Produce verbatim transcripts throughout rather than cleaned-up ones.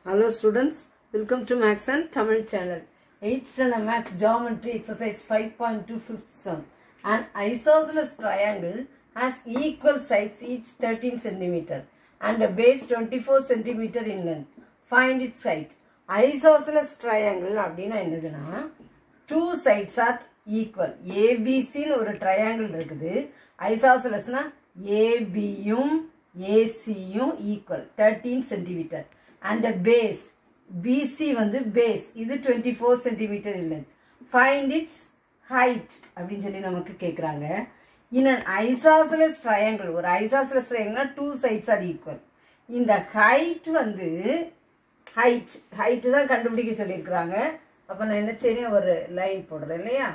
Hello students, welcome to Maths and Tamil channel. eighth standard Maths Geometry exercise five point two fifth sum. An isosceles triangle has equal sides each thirteen centimeters and a base twenty-four centimeters in length. Find its height. Isosceles triangle அப்படினா என்னதுன்னா two sides are equal. A B C னு ஒரு triangle இருக்குது. Isosceles னா A B யும் A C யும் equal thirteen centimeters. And the base B C வந்து base இது twenty-four centimeters in length. Find its height அப்படினு சொல்லி நமக்கு கேக்குறாங்க. In an isosceles triangle, ஒரு isosceles triangle two sides are equal. இந்த height வந்து height height தான் கண்டுபிடிக்க சொல்லிருக்காங்க. அப்ப நான் என்ன செய்றேன், ஒரு லைன் போடுறேன் இல்லையா?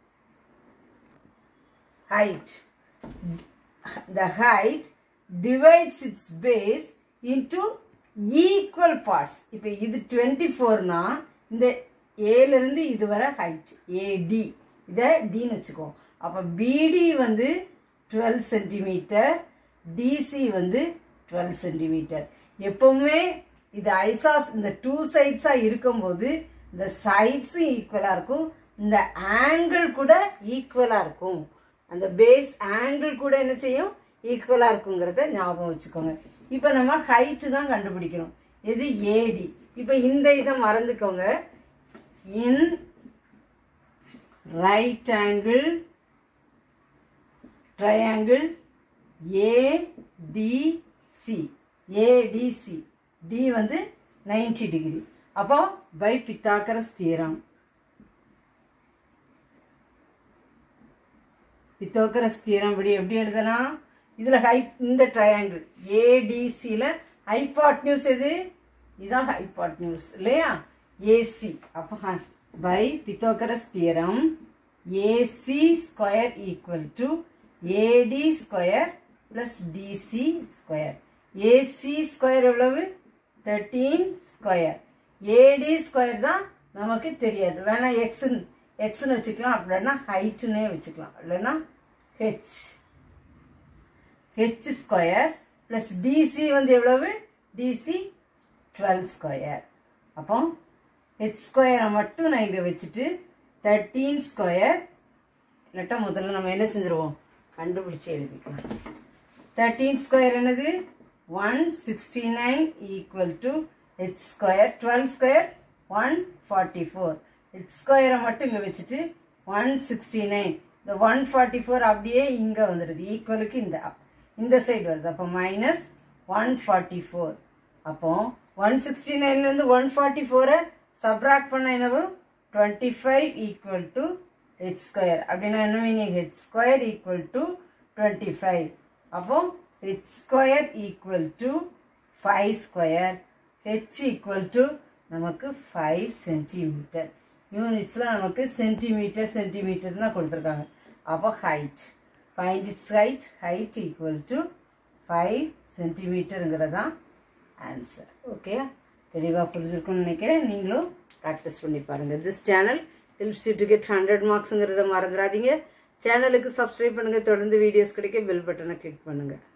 Height. The height divides its base into equal parts. இப்போ இது twenty-four னா இந்த A ல இருந்து இது வரை height A D இத D னு வெச்சுக்கோ. அப்ப B D வந்து twelve centimeters, D C வந்து twelve centimeters. எப்பவுமே இது ஐசாஸ் இந்த two sides ஆ இருக்கும்போது இந்த sides ஈக்குவலா இருக்கும், இந்த angle கூட ஈக்குவலா இருக்கும். அந்த பேஸ் angle கூட என்ன செய்யும், ஈக்குவலா இருக்குங்கிறத ஞாபகம் வச்சுக்கோங்க. இப்போ நம்ம height தான் கண்டுபிடிக்கணும். இது A D. இப்போ இந்த இத மறந்துக்கோங்க. In right angle triangle A D C. A D C. D வந்து ninety degree. அப்போ by Pythagoras theorem. Pythagoras theorem படி எப்படி எழுதலாம்? இதுல height இந்த triangle A D C ல hypotenuse எது? இதான் hypotenuse இல்லையா? A C. அப்ப by Pythagoras theorem A C square equal to A D square plus D C square. A C square எவ்வளவு? thirteen square. A D square தான் நமக்கு தெரியாது. வேணா x x னு வெச்சுக்கலாம், அப்படினா height னே வெச்சுக்கலாம். இல்லனா h h square plus D C வந்து எவ்வளவு? D C twelve square. அப்போ h square மட்டும் நான் இங்க வெச்சிட்டு thirteen square லட்ட முதல்ல நம்ம என்ன செஞ்சிருவோம், கண்டுபிடிச்சு எழுதிக்கலாம். thirteen square என்னது? one sixty-nine equal to h square. twelve square one forty-four. h square மட்டும் இங்க வெச்சிட்டு one sixty-nine. இந்த one forty-four அப்படியே இங்க வந்துருது, ஈக்குவலுக்கு இந்த இந்த சைடு வருது. அப்ப மைனஸ் one forty-four. அப்போ one sixty-nine ல இருந்து one forty-four சப்ட்ராக்ட் பண்ணா என்ன வரும்? twenty-five equal to h square. அப்படினா என்ன meaning? h square equal to twenty-five. அப்போ h square equal to five square. h equal to நமக்கு five centimeter. யூனிட்ஸ்ல நமக்கு சென்டிமீட்டர் சென்டிமீட்டர்னா கொடுத்திருக்காங்க. அப்போ height. Find its height. Height equal to five centimeterங்கிறதா answer. Okay, தெளிவா புரிஞ்சிருக்கும்னு நினைக்கிறேன். நீங்களும் பிராக்டிஸ் பண்ணி பாருங்க. This channel helps you to get one hundred marksங்கிறத மறந்துடாதீங்க. சேனலுக்கு சப்ஸ்கிரைப் பண்ணுங்க. தொடர்ந்து வீடியோஸ் கிடைக்க பெல் பட்டனை கிளிக் பண்ணுங்க.